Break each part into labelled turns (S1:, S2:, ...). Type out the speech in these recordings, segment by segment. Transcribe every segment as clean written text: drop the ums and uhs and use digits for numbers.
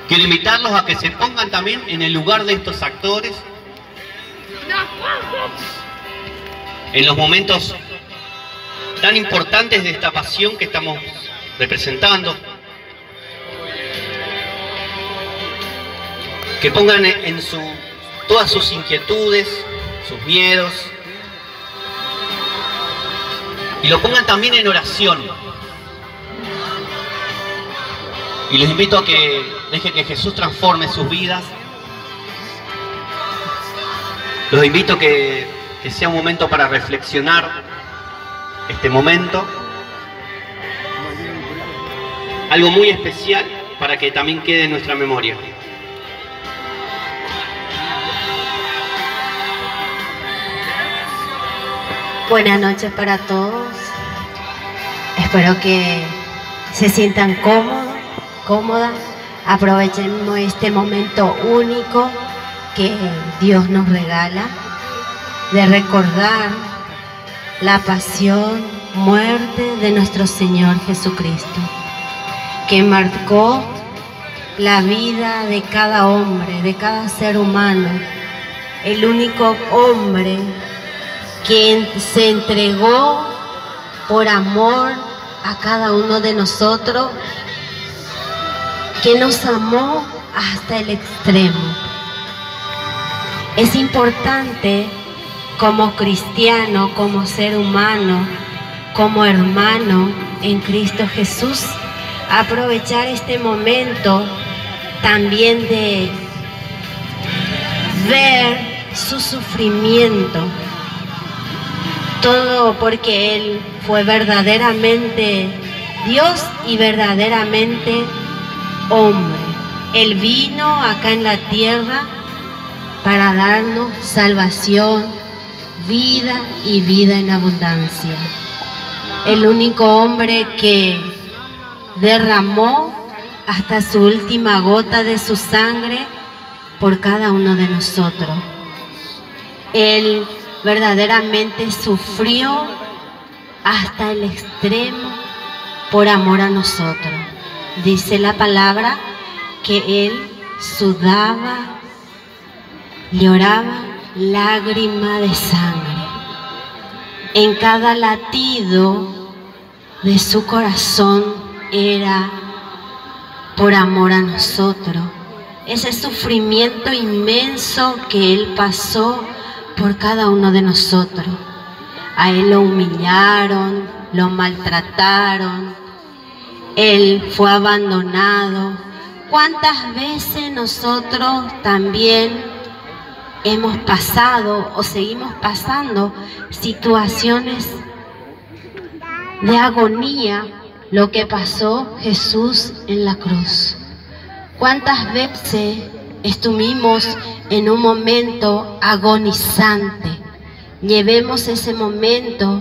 S1: Quiero invitarlos a que se pongan también en el lugar de estos actores, en los momentos tan importantes de esta pasión que estamos representando. Que pongan en todas sus inquietudes, sus miedos, y lo pongan también en oración. Y les invito a que dejen que Jesús transforme sus vidas. Los invito a que sea un momento para reflexionar este momento. Algo muy especial para que también quede en nuestra memoria.
S2: Buenas noches para todos. Espero que se sientan cómodas. Aprovechemos este momento único que Dios nos regala de recordar la pasión, muerte de nuestro Señor Jesucristo, que marcó la vida de cada hombre, de cada ser humano, el único hombre quien se entregó por amor a cada uno de nosotros, que nos amó hasta el extremo. Es importante como cristiano, como ser humano, como hermano en Cristo Jesús, aprovechar este momento también de ver su sufrimiento. Todo porque Él fue verdaderamente Dios y verdaderamente hombre. Él vino acá en la tierra para darnos salvación, vida y vida en abundancia. El único hombre que derramó hasta su última gota de su sangre por cada uno de nosotros. Él verdaderamente sufrió hasta el extremo por amor a nosotros. Dice la palabra que Él sudaba, lloraba lágrima de sangre. En cada latido de su corazón era por amor a nosotros. Ese sufrimiento inmenso que Él pasó por cada uno de nosotros. A Él lo humillaron, lo maltrataron, Él fue abandonado. ¿Cuántas veces nosotros también hemos pasado o seguimos pasando situaciones de agonía, lo que pasó Jesús en la cruz? ¿Cuántas veces estuvimos en un momento agonizante? Llevemos ese momento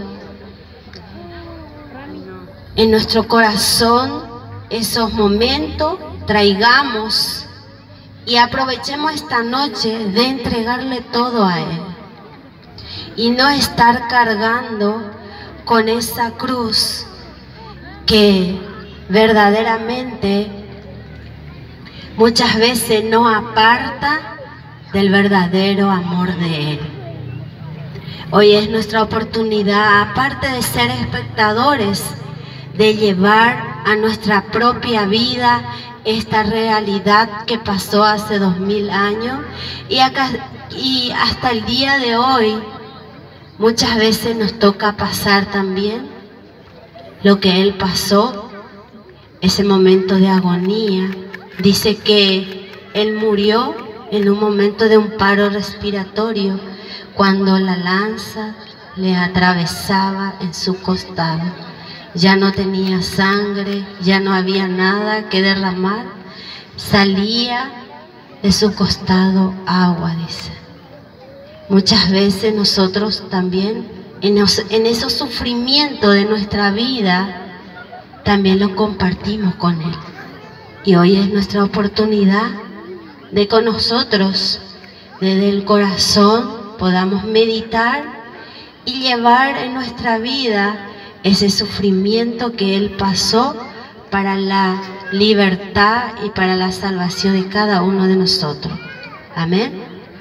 S2: en nuestro corazón, esos momentos, traigamos y aprovechemos esta noche de entregarle todo a Él y no estar cargando con esa cruz que verdaderamente muchas veces nos aparta del verdadero amor de Él. Hoy es nuestra oportunidad, aparte de ser espectadores, de llevar a nuestra propia vida esta realidad que pasó hace 2000 años y hasta el día de hoy muchas veces nos toca pasar también lo que Él pasó, ese momento de agonía. Dice que Él murió en un momento de un paro respiratorio cuando la lanza le atravesaba en su costado. Ya no tenía sangre, ya no había nada que derramar, salía de su costado agua, dice. Muchas veces nosotros también en esos sufrimientos de nuestra vida también lo compartimos con Él. Y hoy es nuestra oportunidad de con nosotros, desde el corazón, podamos meditar y llevar en nuestra vida ese sufrimiento que Él pasó para la libertad y para la salvación de cada uno de nosotros. Amén.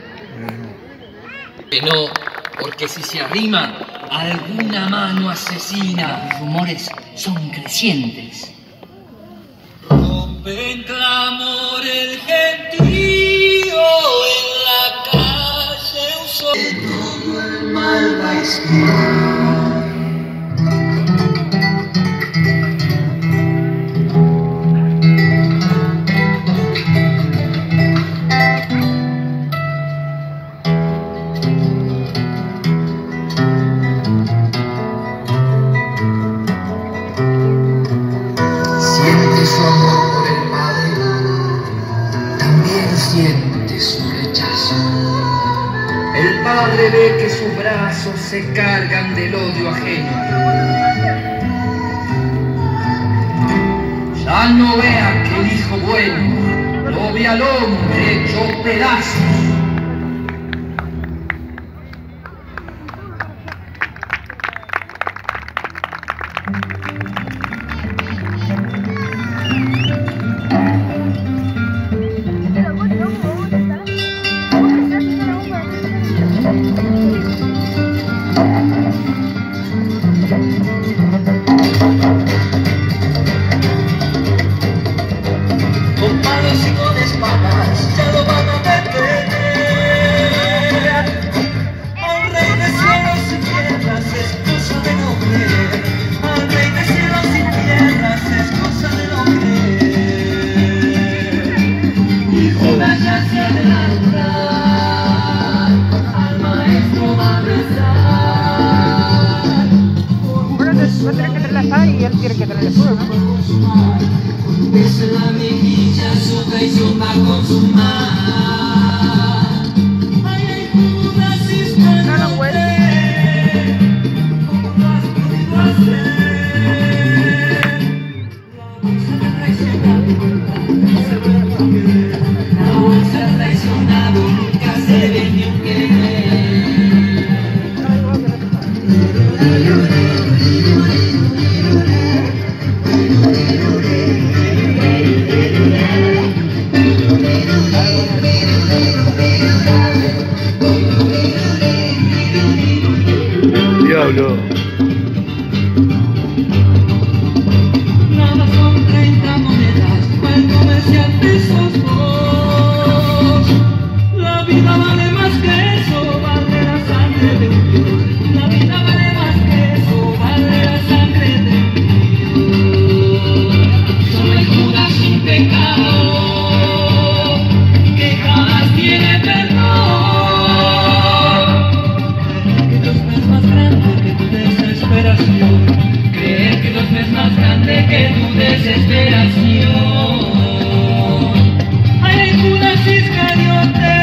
S3: Que no, porque si se arrima alguna mano asesina, los rumores son crecientes. Rompen clamor el gentío en la calle, todo el mal va a esquivar. Su amor por el Padre, también siente su rechazo. El Padre ve que sus brazos se cargan del odio ajeno. Ya no ve a aquel hijo bueno, lo ve al hombre hecho pedazos. Con palos y con espadas ya lo van a detener. Al rey de cielos y tierras es cosa de no creer. Al rey de cielos y tierras es cosa de no creer. Hijo, vaya hacia adelante, al maestro va a rezar.
S4: Bueno, no tiene que relajar y él quiere que te le fuego, ¿no?
S3: Besa la mejilla, su traición va a consumar. Ay, ay, Judas Iscariote,
S4: No puede.
S3: ¿cómo lo has podido hacer? La bolsa ha traicionado, nunca se ve ni un querer.
S5: Diablo.
S3: Nada son 30 monedas, para el comerciante sos vos. La vida vale más que eso, vale la sangre de un Dios. La vida vale más que eso, vale la sangre de un Dios. Soy Judas sin pecado, que jamás tiene perdón. Que Dios no es más grande que tu desesperación. Creer que Dios no es más grande que tu desesperación. Ay, Judas Iscariote,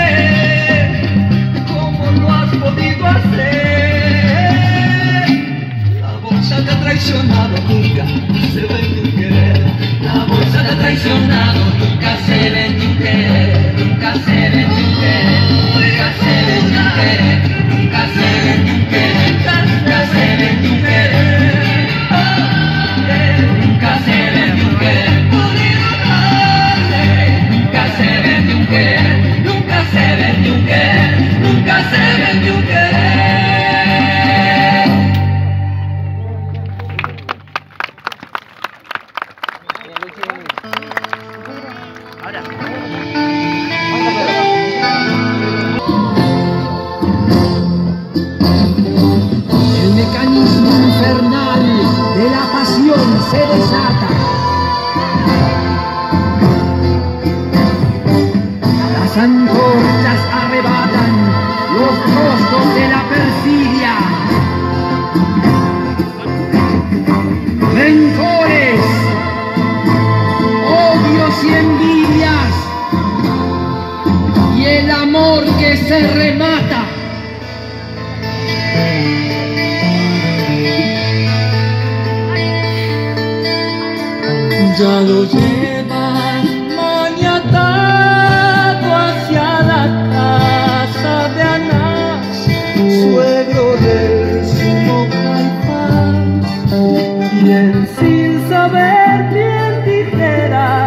S3: ¿cómo lo has podido hacer? La bolsa te ha traicionado, nunca se vende un querer. La bolsa te ha traicionado, nunca se vende un querer. Nunca se vende un querer. Nunca se vende un querer. Nunca se vende un querer. Nunca se vende un querer. Nunca se vende un querer. Nunca se vende un querer. Nunca se vende un querer. Nunca se vende un querer. El mecanismo infernal de la pasión se desata. Las antorchas arrebatan los rostros de la perfidia. Rencores, odios y envidias, y el amor que se remata. Ya lo llevan maniatado hacia la casa de Anás, suegro del sumo Caifás, y él sin saber bien tijera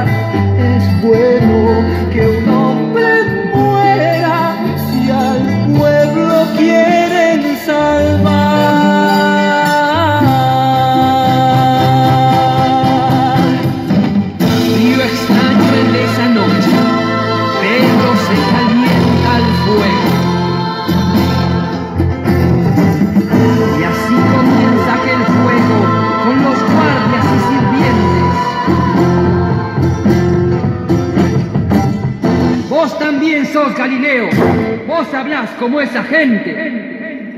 S5: también sos Galileo. Vos hablás como esa gente.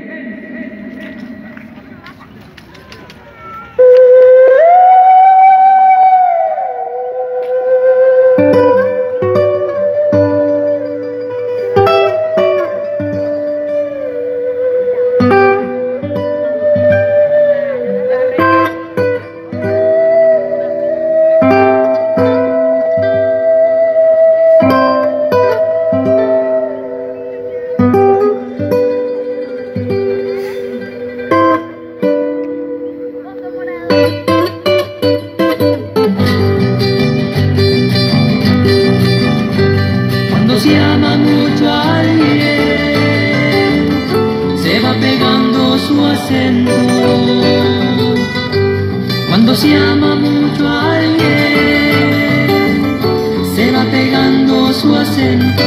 S3: Cuando se ama mucho a alguien, se va pegando su acento.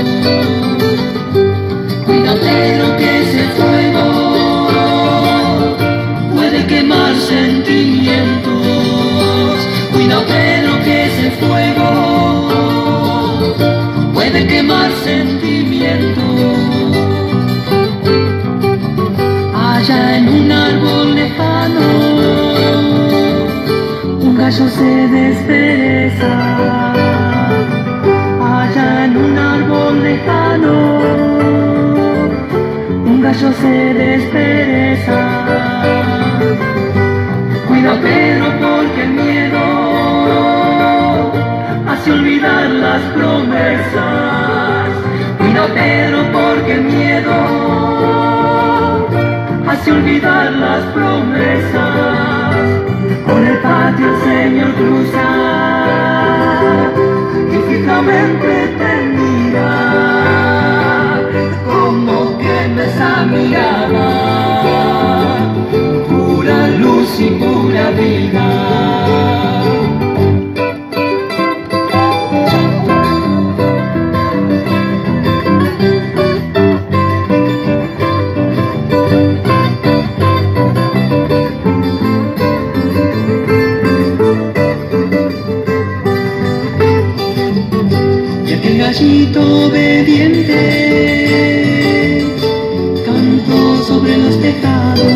S3: Cuida Pedro que ese fuego puede quemar sentimientos. Cuida Pedro que ese fuego puede quemar sentimientos. Allá en un árbol lejano un gallo se despereza. Allá en un árbol lejano un gallo se despereza. Cuida Pedro porque el miedo hace olvidar las promesas. Cuida Pedro porque el miedo hace olvidar las promesas. Por el patio el Señor cruza y fijamente te mira, como quema esa mirada, pura luz y pura vida. Gallito obediente cantó sobre los tejados,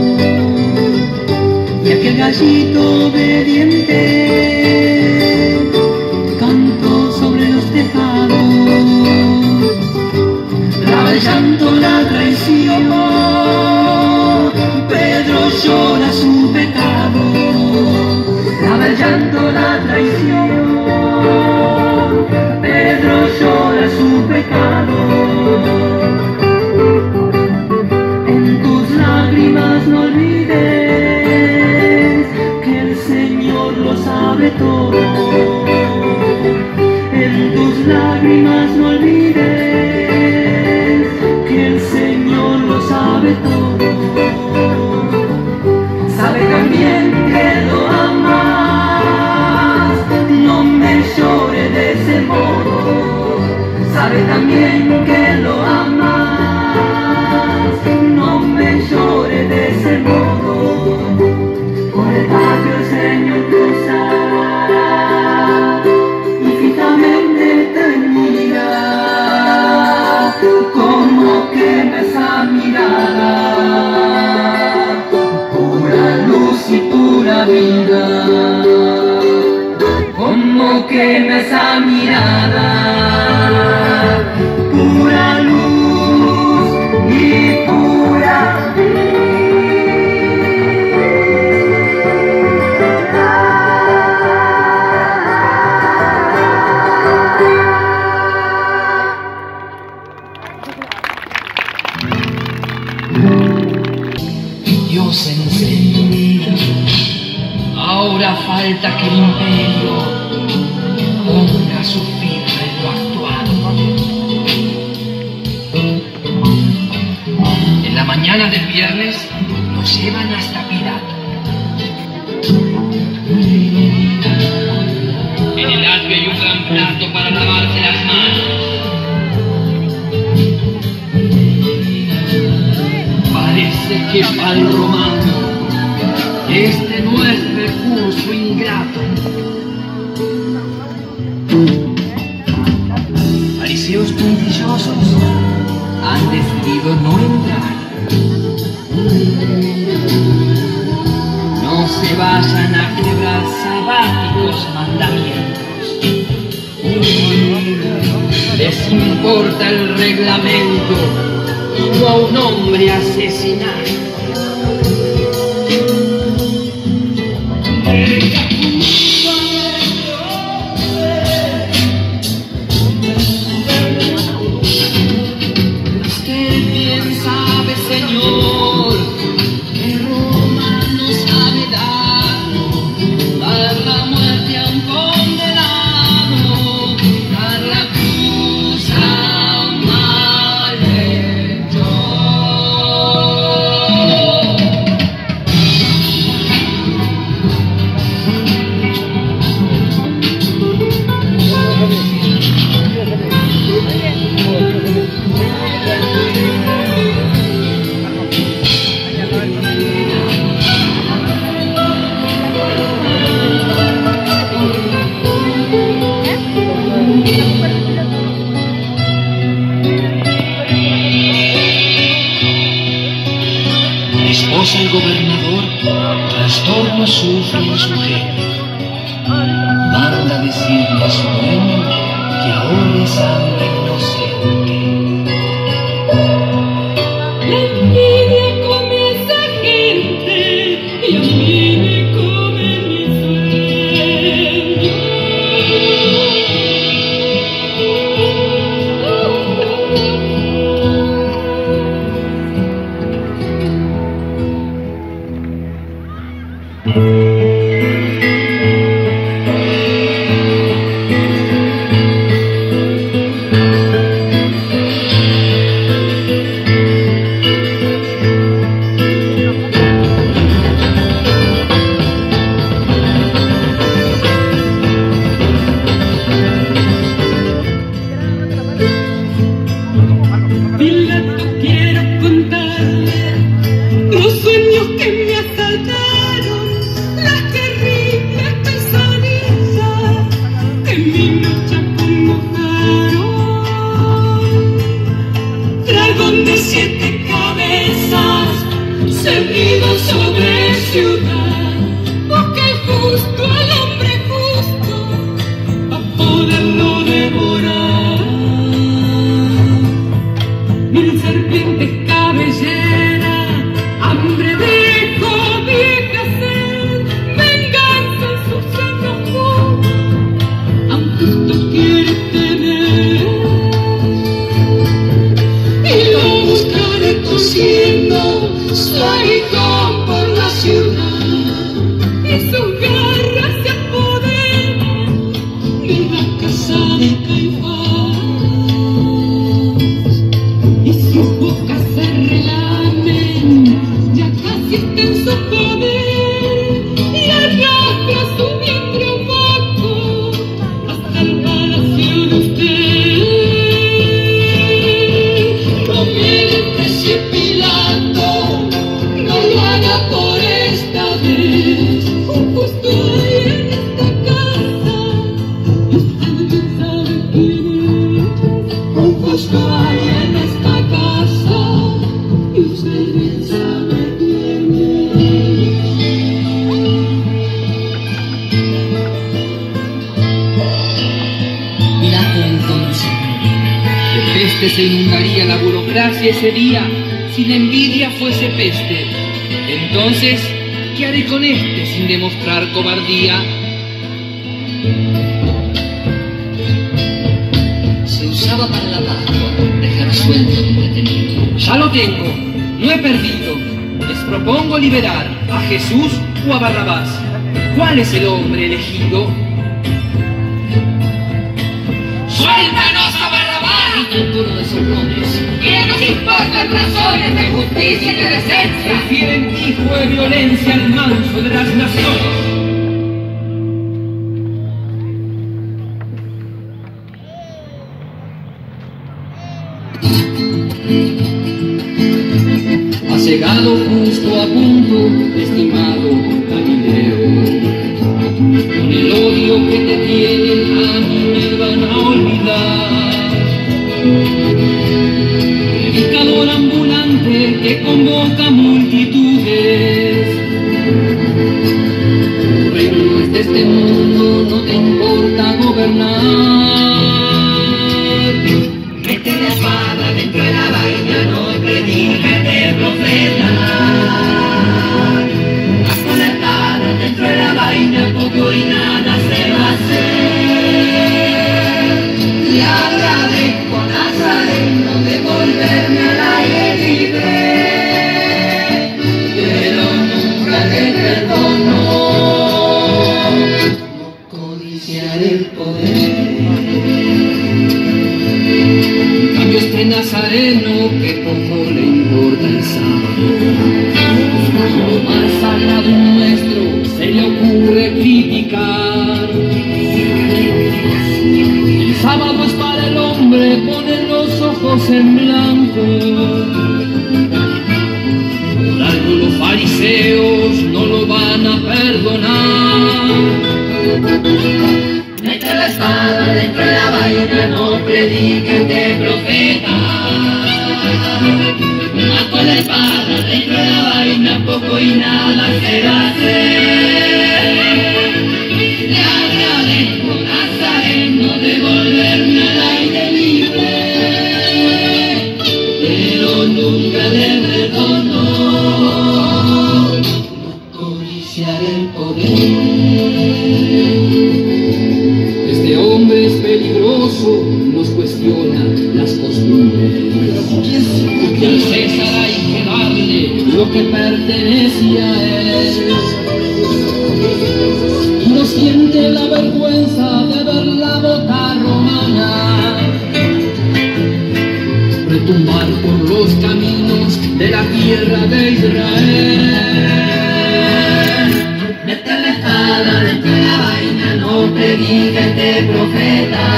S3: y aquel gallito obediente cantó sobre los tejados. Lava el llanto la traición, Pedro llora su pecado. Lava el llanto la traición, Pedro llora su pecado. En tus lágrimas no olvides que el Señor lo sabe todo. En tus lágrimas no olvides que el Señor lo sabe todo. Sabe también que lo amas, no me llore de ese modo. Sabe también que lo amas, no me llore de ese modo. Por el patio el Señor cruza y fijamente te mira, como quema esa mirada, pura luz y pura vida. Como quema esa mirada, pura luz y pura vida. Dios enseña, ahora falta que el imperio ponga su firma en lo actual. En la mañana del viernes nos llevan hasta Pilato. En el atrio hay un gran plato para lavarse las manos. Parece que para el romano este no es recurso ingrato. Fariseos
S5: han decidido no entrar. No se vayan a quebrar sabáticos mandamientos. Les importa el reglamento y no a un hombre asesinar. Usted bien sabe, señor, que Roma no sabe dar la muerte a un condenado, dar la cruz a un malhechor. Esposa el gobernador, trastorno sufre en su genio. Manda decirle a su dueño que ahorre sangre inocente.
S6: La envidia come esa gente y a mí me come mi sueño. Pilato, quiero contarle los sueños que me asaltaron, las terribles pesadillas que mi noche acongojaron. Dragón de 7 cabezas, servido sobre ciudad, busca el justo al hombre justo, a poderlo devorar. Mil serpientes cabelleras, hambre de cobija sed, venganza en sus senos jugo, a un justo quiere tener. Y lo buscaré cosiendo su aguijón por la ciudad, y sus garras se apoderan de la casa de Caifás. Y sus bocas se relamen, ya casi está en su poder, y arrastra su vientre abajo hasta el palacio de usted. No mientes, Pilato, no lo haga por esta vez. Un justo hay en esta casa, y usted bien sabe quién es. Un justo hay en esta casa, y usted bien sabe quién es.
S5: Pilato entonces de peste se inundaría la burocracia ese día si la envidia fuese peste. Entonces, ¿qué haré con este sin demostrar cobardía?
S7: Se usaba para la Pascua dejar suelto a un detenido.
S5: Ya lo tengo, no he perdido. Les propongo liberar a Jesús o a Barrabás. ¿Cuál es el hombre elegido?
S6: ¡Suéltanos a Barrabás!
S7: Grita en tono de socorros.
S6: ¿Qué nos importan razones de justicia y de decencia?
S5: Prefieren hijo de violencia al manso de las naciones.
S7: Ha llegado justo a punto, estimado Galileo. Con el odio que te tienen a mí me van a olvidar.
S5: gobernar.
S7: Mete la espada dentro de la vaina, no prediques de profeta. Haz con la espada dentro de la vaina, poco y nada se va a hacer. Le agradezco, Nazareno, de volverme al aire libre, pero nunca te perdono. No codiciaré el poder.
S5: Este nazareno que poco le importa el sábado, lo más sagrado nuestro se le ocurre criticar. El sábado es para el hombre, ponen los ojos en blanco. Por algo los fariseos no lo van a perdonar.
S7: Mete la espada dentro de la vaina, no prediques de profeta. Más con la espada dentro de la vaina, poco y nada se va a hacer. Le agradezco, Nazareno, de volverme al aire libre, pero nunca le perdono. No codiciaré el poder.
S5: Este hombre es peligroso, nos cuestiona las costumbres. Y al César hay que darle lo que pertenece a él. No siente la vergüenza de ver la bota romana retumbar por los caminos de la tierra de Israel.
S7: Mete la espada dentro de la vaina, no prediques de profeta.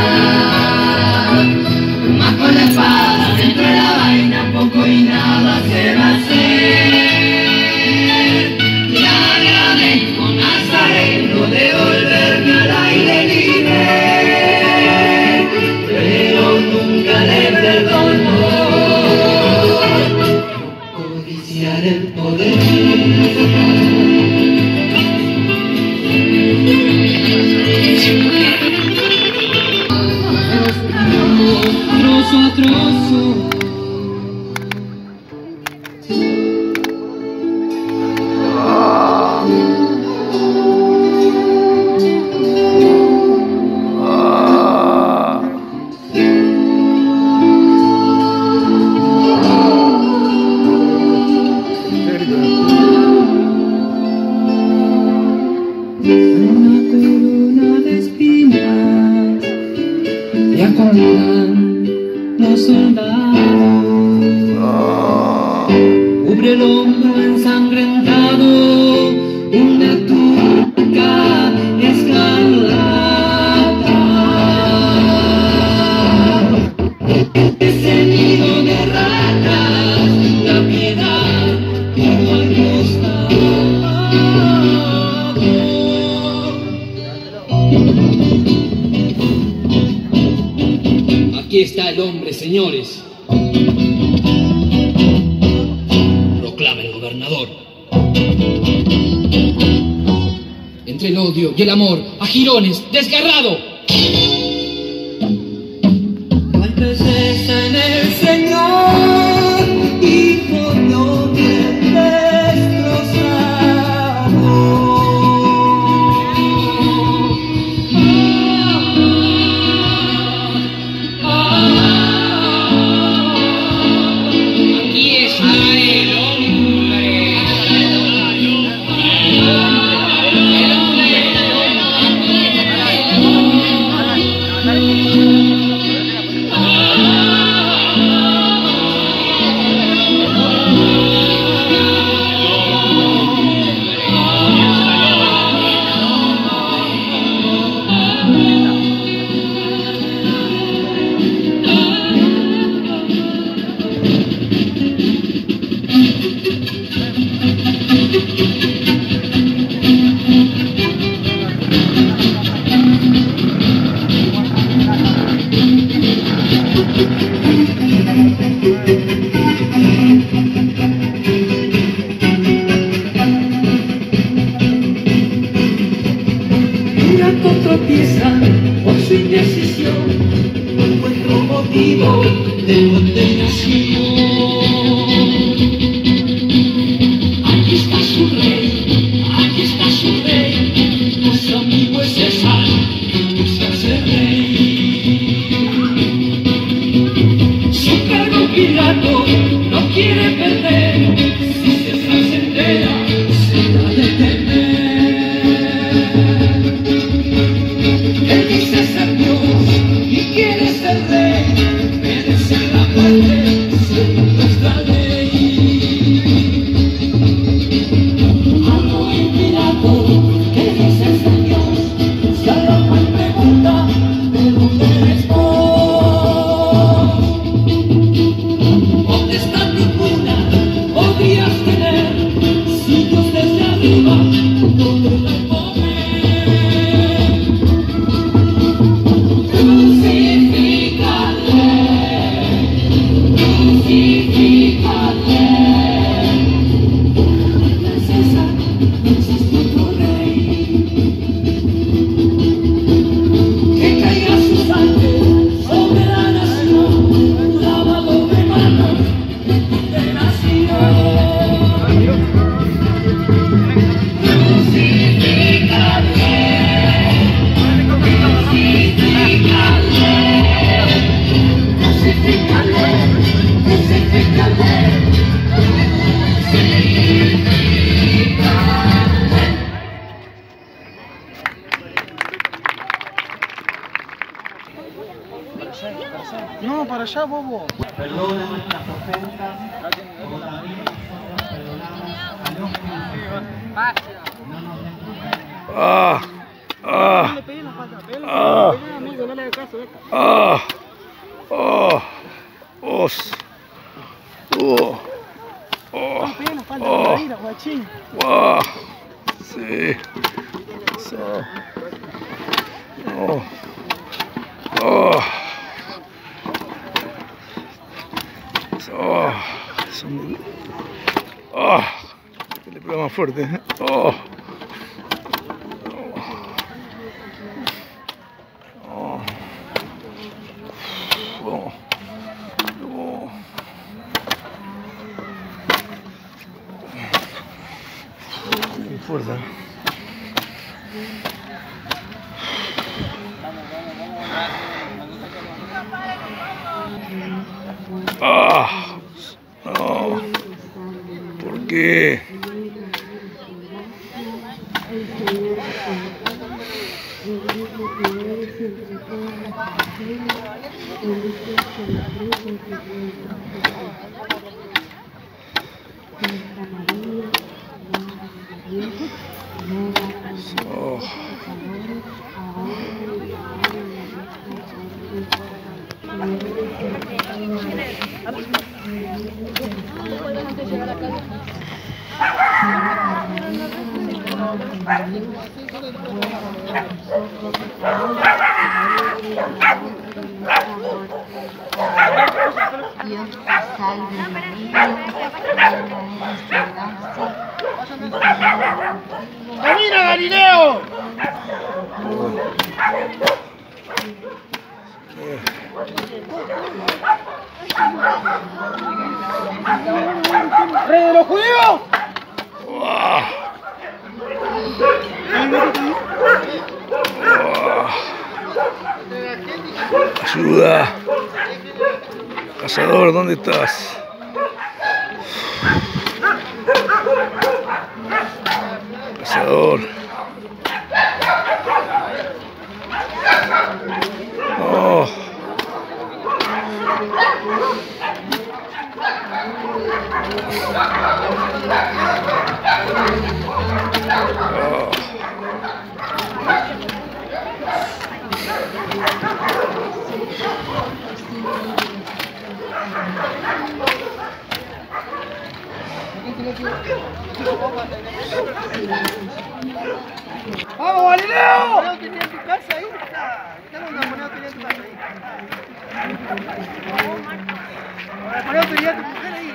S7: Más con la espada dentro de la vaina, poco y nada se va a hacer. Le agradezco, Nazareno, de volverme al aire libre, pero nunca le perdono. No codiciaré el poder.
S5: Trozo a trozo, una corona de espinas y acordan los soldados. Cubre el hombro ensangrentado una túnica escarlata. Ese nido de ratas, la piedad quedó al costado. Aquí está el hombre, señores, proclama el gobernador. Entre el odio y el amor, a jirones, desgarrado.
S3: No hay belleza en el Señor, hijo de hombre destrozado.
S5: Aquí está el hombre.
S3: Una tropieza por su motivo de condenación. Aquí está su rey, nuestro amigo es César, que busca ser rey. Su cargo Pilato no quiere perder, si César se entera, será de temer. Él dice ser Dios y quiere ser rey, merece la muerte según nuestra ley. Algo en Pilato que dice ser Dios, si a la cual pregunta de dónde eres vos. Potestad ninguna podrías tener si Dios desde arriba no te la impone.
S4: No, para allá, bobo.
S1: Perdona nuestras ofensas, como también nosotros perdonamos a los que nos ofenden. No nos dejes caer.
S4: Pedí la falta, pedí amigo, no le hagas caso, pedí la falta, caída, guachín.
S8: Sí. So. Que le pega más fuerte. Fuerza. No. ¿Por qué?
S2: Dios te salve María, llena eres de gracia,
S4: ¡Camina, Galileo! ¡Rey de los judíos!
S8: Ayuda. Cazador, ¿dónde estás? Cazador. Oh.
S4: ¡Vamos, Galileo! ¿Moneo tenía en tu casa ahí? ¿Qué moneo tenía en tu casa ahí? ¿Moneo tenía tu mujer ahí?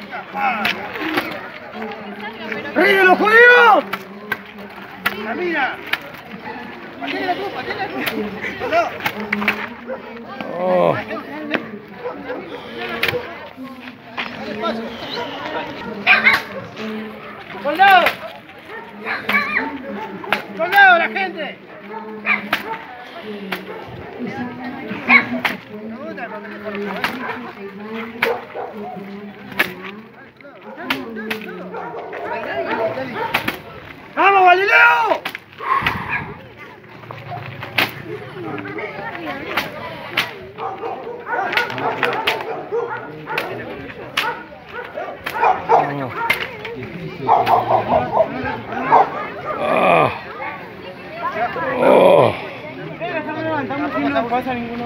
S4: ¡Rey de los judíos! ¡Camina! ¡Tiene la cruz! ¡Tiene la cruz!
S8: Oh.
S4: ¡Soldado! ¡Soldado, la gente! ¡Vamos, Galileo! No pasa ninguno.